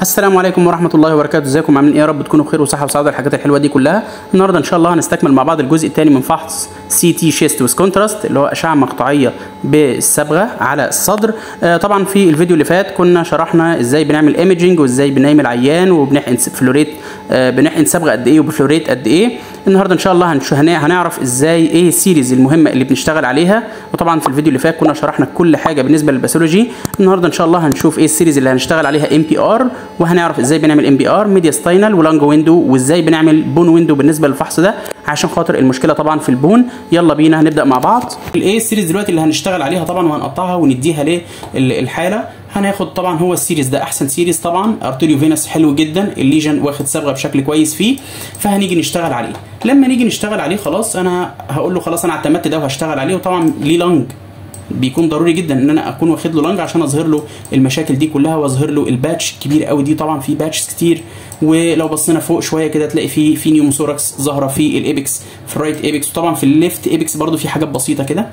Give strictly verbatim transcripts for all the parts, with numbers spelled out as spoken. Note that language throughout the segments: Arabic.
السلام عليكم ورحمة الله وبركاته. ازيكم عاملين ايه؟ يا رب تكونوا بخير وصحة وسعادة الحاجات الحلوة دي كلها. النهارده ان شاء الله هنستكمل مع بعض الجزء الثاني من فحص سي تي شيست ويز كونتراست اللي هو أشعة مقطعية بالصبغة على الصدر. آه طبعا في الفيديو اللي فات كنا شرحنا ازاي بنعمل ايميجنج وازاي بننيم العيان وبنحقن فلوريت، آه بنحقن صبغة قد ايه وبفلوريت قد ايه. النهارده ان شاء الله هنعرف ازاي ايه السيريز المهمة اللي بنشتغل عليها، وطبعا في الفيديو اللي فات كنا شرحنا كل حاجة بالنسبة للباثولوجي. النهارده ان شاء الله هنشوف ايه السيريز اللي هنشتغل عليها ام بي ار، وهنعرف ازاي بنعمل ام بي ار ميدياستاينال ولانج ويندو، وازاي بنعمل بون ويندو بالنسبه للفحص ده عشان خاطر المشكله طبعا في البون. يلا بينا هنبدا مع بعض. الايه السيريز دلوقتي اللي هنشتغل عليها طبعا وهنقطعها ونديها للحاله. هناخد طبعا هو السيريز ده احسن سيريز طبعا، ارتيريو فينس حلو جدا، الليجن واخد صبغه بشكل كويس فيه، فهنيجي نشتغل عليه. لما نيجي نشتغل عليه خلاص انا هقول له خلاص انا اعتمدت ده وهشتغل عليه. وطبعا ليه لانج بيكون ضروري جدا ان انا اكون واخد له لانج عشان اظهر له المشاكل دي كلها واظهر له الباتش الكبير قوي دي. طبعا في باتشز كتير، ولو بصينا فوق شويه كده تلاقي في في نيوموثوركس ظاهره في الايبكس، في الرايت ايبكس، وطبعا في الليفت ايبكس برده في حاجات بسيطه كده.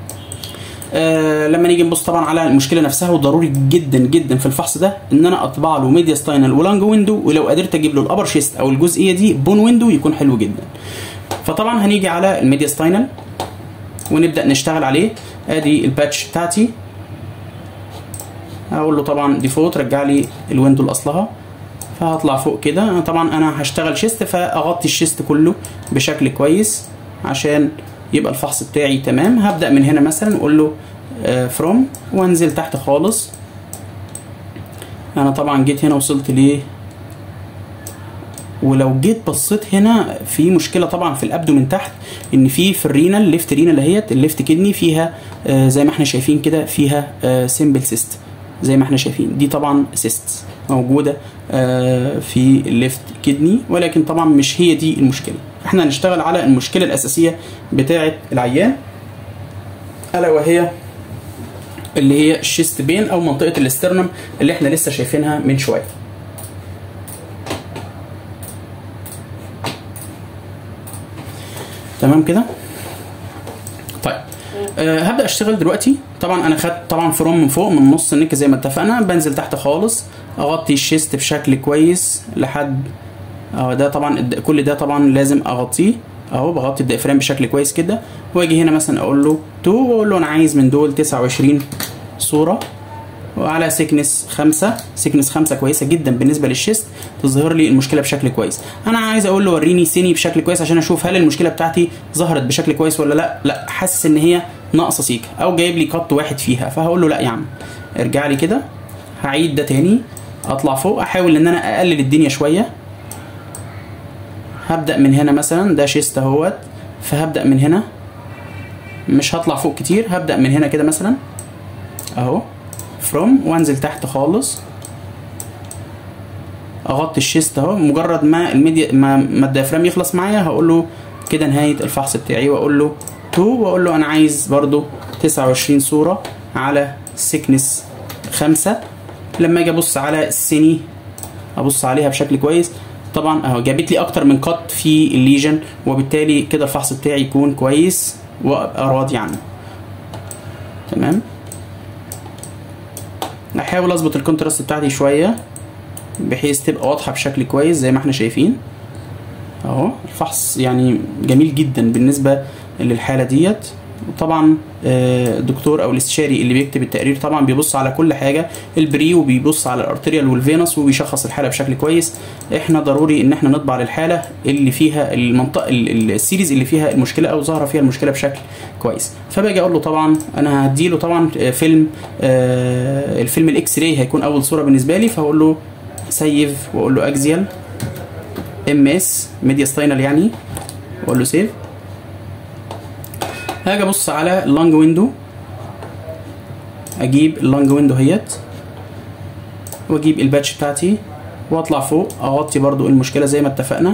آه لما نيجي نبص طبعا على المشكله نفسها، وضروري جدا جدا في الفحص ده ان انا اطبع له ميدياستاينال ولانج ويندو، ولو قدرت اجيب له الابر شيست او الجزئيه دي بون ويندو يكون حلو جدا. فطبعا هنيجي على الميدياستاينال ونبدا نشتغل عليه. ادي الباتش بتاعتي، هقول له طبعا ديفولت رجع لي الويندو لاصلها، فهطلع فوق كده. طبعا انا هشتغل شيست فاغطي الشيست كله بشكل كويس عشان يبقى الفحص بتاعي تمام. هبدا من هنا مثلا اقول له فروم وانزل تحت خالص. انا طبعا جيت هنا وصلت ليه، ولو جيت بصيت هنا في مشكله طبعا في الابدو من تحت، ان في في الرينال الليفت رينال اهيت الليفت كدني فيها آه زي ما احنا شايفين كده فيها آه سيمبل سيست زي ما احنا شايفين. دي طبعا سيست موجوده آه في الليفت كدني، ولكن طبعا مش هي دي المشكله. احنا هنشتغل على المشكله الاساسيه بتاعه العيان، الا وهي اللي هي الشيست بين او منطقه الاسترنم اللي احنا لسه شايفينها من شويه. تمام كده. طيب أه هبدا اشتغل دلوقتي. طبعا انا خدت طبعا فروم من فوق من نص النك زي ما اتفقنا، بنزل تحت خالص اغطي الشيست بشكل كويس لحد اهو. ده طبعا كل ده طبعا لازم اغطيه اهو، بغطي الديافرام بشكل كويس كده. واجي هنا مثلا اقول له تو، واقول له انا عايز من دول تسعة وعشرين صوره، وعلى سيكنس خمسة. سيكنس خمسة كويسه جدا بالنسبه للشيست، تظهر لي المشكله بشكل كويس. انا عايز اقول له وريني سيني بشكل كويس عشان اشوف هل المشكله بتاعتي ظهرت بشكل كويس ولا لا. لا حاسس ان هي ناقصه سيكه، او جايب لي قط واحد فيها، فهقول له لا يا عم ارجع لي كده. هعيد ده تاني، اطلع فوق احاول ان انا اقلل الدنيا شويه. هبدا من هنا مثلا ده شيست اهوت، فهبدا من هنا مش هطلع فوق كتير، هبدا من هنا كده مثلا اهو فروم، وانزل تحت خالص اغطي الشيست اهو. مجرد ما الميديا ما, ما الديافرام يخلص معايا هقول له كده نهايه الفحص بتاعي، واقول له تو، واقول له انا عايز برضو تسعة وعشرين صوره على سيكنس خمسة. لما اجي ابص على السيني ابص عليها بشكل كويس، طبعا اهو جابت لي اكتر من قط في الليجن، وبالتالي كده الفحص بتاعي يكون كويس وابقى راضي عنه. تمام. احاول اظبط الكونتراست بتاعتي شويه بحيث تبقى واضحه بشكل كويس زي ما احنا شايفين اهو. الفحص يعني جميل جدا بالنسبه للحاله ديت. وطبعا الدكتور او الاستشاري اللي بيكتب التقرير طبعا بيبص على كل حاجه البري، وبيبص على الارتريال والفينس، وبيشخص الحاله بشكل كويس. احنا ضروري ان احنا نطبع للحاله اللي فيها المنطقه السيريز اللي فيها المشكله او ظاهره فيها المشكله بشكل كويس. فباجي اقول له طبعا انا هديله طبعا فيلم آه الفيلم الاكس راي هيكون اول صوره بالنسبه لي، فاقول له سيف، واقول له اكزيال ام اس ميدياستاينال يعني، واقول له سيف. هاجي ابص على اللانج ويندو، اجيب اللانج ويندو اهيت، واجيب الباتش بتاعتي واطلع فوق اغطي برضو المشكله زي ما اتفقنا.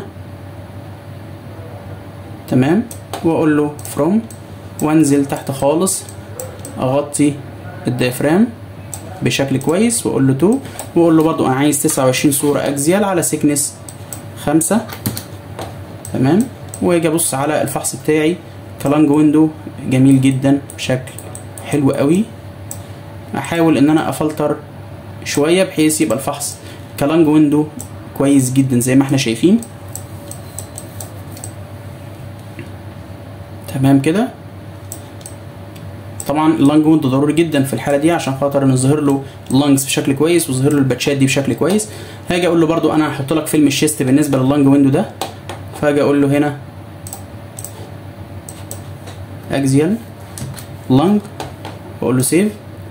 تمام. واقول له فروم، وانزل تحت خالص اغطي الديافرام بشكل كويس، واقول له تو، واقول له برضو انا عايز تسعة وعشرين صوره اكزيال على سيكنس خمسة. تمام. واجي ابص على الفحص بتاعي كلانج ويندو جميل جدا بشكل حلو قوي. احاول ان انا افلتر شويه بحيث يبقى الفحص كلانج ويندو كويس جدا زي ما احنا شايفين. تمام كده. طبعا اللانج ويندو ضروري جدا في الحاله دي عشان خاطر نظهر له اللانجز بشكل كويس وظهر له الباتشات دي بشكل كويس. هاجي اقول له برده انا هحط لك فيلم الشيست بالنسبه لللانج ويندو ده، فاجي اقول له هنا اكزيال لانج واقول له سيف.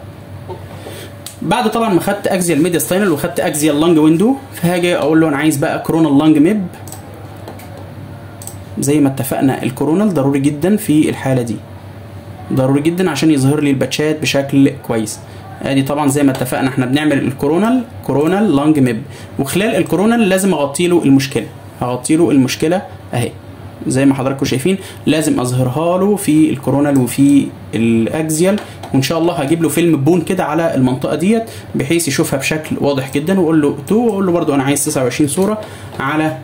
بعد طبعا ما خدت اكزيال ميدياستاينال وخدت اكزيال لانج ويندو، فهاجي اقول له انا عايز بقى كورونال لانج ميب. زي ما اتفقنا الكورونال ضروري جدا في الحاله دي، ضروري جدا عشان يظهر لي الباتشات بشكل كويس. ادي طبعا زي ما اتفقنا احنا بنعمل الكورونال كورونال لانج ميب، وخلال الكورونال لازم اغطي له المشكله، هغطي له المشكله اهي زي ما حضراتكم شايفين، لازم اظهرها له في الكورونال وفي الاكزيال. وان شاء الله هجيب له فيلم بون كده على المنطقه ديت بحيث يشوفها بشكل واضح جدا، واقول له تو، واقول له برده انا عايز تسعة وعشرين صوره على،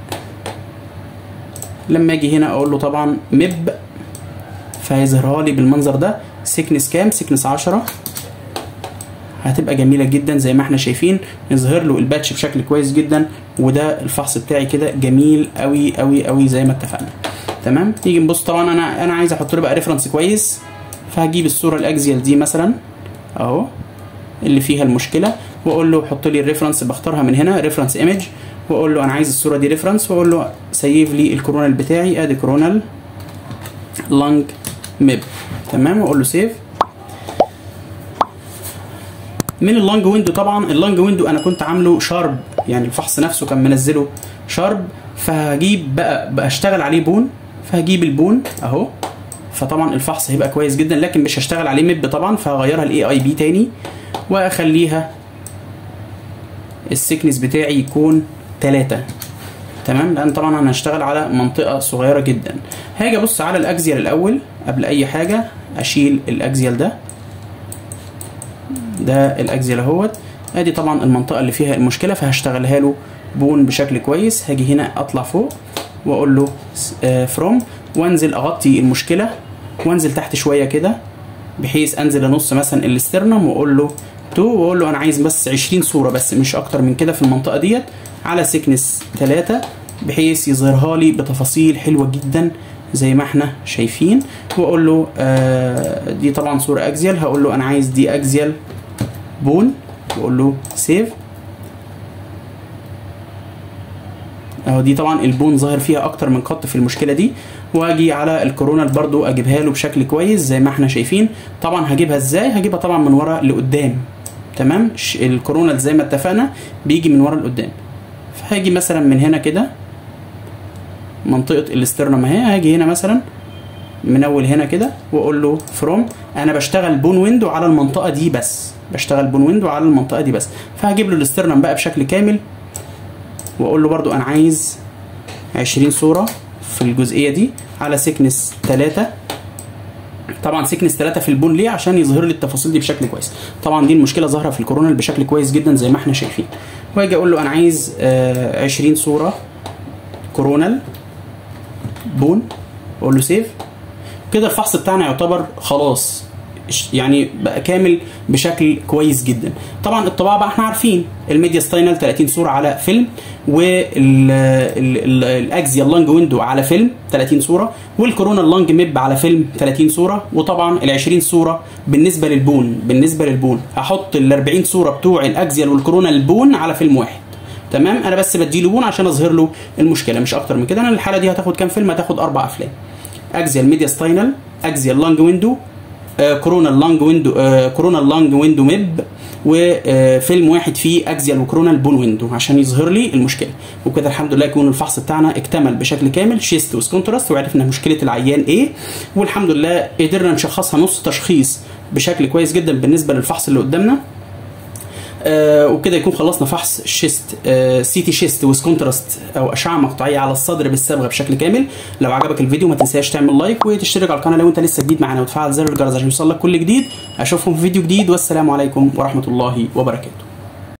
لما اجي هنا اقول له طبعا ميب فهيظهرها لي بالمنظر ده. سيكنس كام؟ سيكنس عشرة. هتبقى جميله جدا زي ما احنا شايفين، يظهر له الباتش بشكل كويس جدا. وده الفحص بتاعي كده جميل قوي قوي قوي زي ما اتفقنا. تمام. نيجي نبص طبعا انا انا عايز احط له بقى ريفرنس كويس، فهجيب الصوره الاكزيال دي مثلا اهو اللي فيها المشكله، واقول له حط لي الريفرنس، بختارها من هنا ريفرنس ايمج، واقول له انا عايز الصوره دي ريفرنس، واقول له سيف لي الكورونال بتاعي، ادي كورونال لانج ميب. تمام. واقول له سيف. من اللانج ويندو طبعا اللانج ويندو انا كنت عامله شارب، يعني الفحص نفسه كان منزله شارب، فهجيب بقى بشتغل عليه بون، فهجيب البون اهو، فطبعا الفحص هيبقى كويس جدا، لكن مش هشتغل عليه ميب طبعا، فهغيرها لاي اي بي تاني واخليها السكنس بتاعي يكون تلاتة. تمام. لان طبعا انا هشتغل على منطقه صغيره جدا. هاجي ابص على الاكزيال الاول قبل اي حاجه، اشيل الاكزيال ده، ده الاكزيال اهوت، ادي طبعا المنطقه اللي فيها المشكله، فهشتغلها له بون بشكل كويس. هاجي هنا اطلع فوق واقول له فروم، وانزل اغطي المشكله، وانزل تحت شويه كده بحيث انزل انص مثلا الاسترنم، واقول له تو، واقول له انا عايز بس عشرين صوره بس مش اكتر من كده في المنطقه ديت على سيكنس تلاتة، بحيث يظهرها لي بتفاصيل حلوه جدا زي ما احنا شايفين. واقول له آه دي طبعا صوره اكزيال، هقول له انا عايز دي اكزيال بون، واقول له سيف اهو. دي طبعا البون ظاهر فيها اكتر من قط في المشكله دي. واجي على الكورونال برضو اجيبها له بشكل كويس زي ما احنا شايفين. طبعا هجيبها ازاي؟ هجيبها طبعا من ورا لقدام. تمام. الكورونال زي ما اتفقنا بيجي من ورا لقدام، فهاجي مثلا من هنا كده منطقه الاسترنم اهي، هاجي هنا مثلا من اول هنا كده واقول له فروم، انا بشتغل بون ويندو على المنطقه دي بس، بشتغل بون ويندو على المنطقه دي بس. فهجيب له الاسترنم بقى بشكل كامل، واقول له برضو انا عايز عشرين صوره في الجزئيه دي على سيكنس تلاتة. طبعا سيكنس تلاتة في البون ليه؟ عشان يظهر لي التفاصيل دي بشكل كويس. طبعا دي المشكله ظاهره في الكورونال بشكل كويس جدا زي ما احنا شايفين. واجي اقول له انا عايز آه عشرين صوره كورونال بون، اقول له سيف. كده الفحص بتاعنا يعتبر خلاص يعني بقى كامل بشكل كويس جدا. طبعا الطباعه بقى احنا عارفين الميدياستاينال تلاتين صوره على فيلم، والاكزيال لانج ويندو على فيلم تلاتين صوره، والكورونال لانج ميب على فيلم تلاتين صوره، وطبعا ال عشرين صوره بالنسبه للبون. بالنسبه للبون هحط ال أربعين صوره بتوع الاكزيال والكورونال بون على فيلم واحد. تمام. انا بس بديله بون عشان اظهر له المشكله مش اكتر من كده. انا الحاله دي هتاخد كام فيلم؟ هتاخد اربع افلام: اكزيال ميدياستاينال، اكزيال لانج ويندو، كورونال لانج ويندو، كورونال لانج ويندو ميب، وفيلم واحد فيه اكزيال وكورونال بون ويندو عشان يظهر لي المشكله. وكده الحمد لله يكون الفحص بتاعنا اكتمل بشكل كامل، شيست ويز كونتراست، وعرفنا مشكله العيان ايه، والحمد لله قدرنا نشخصها نص تشخيص بشكل كويس جدا بالنسبه للفحص اللي قدامنا. آه وكده يكون خلصنا فحص شيست آه سي تي شيست ويز كونتراست او اشعه مقطعيه على الصدر بالصبغه بشكل كامل. لو عجبك الفيديو ما تنساش تعمل لايك وتشترك على القناه لو انت لسه جديد معانا، وتفعل زر الجرس عشان يوصلك كل جديد. اشوفكم في فيديو جديد، والسلام عليكم ورحمه الله وبركاته.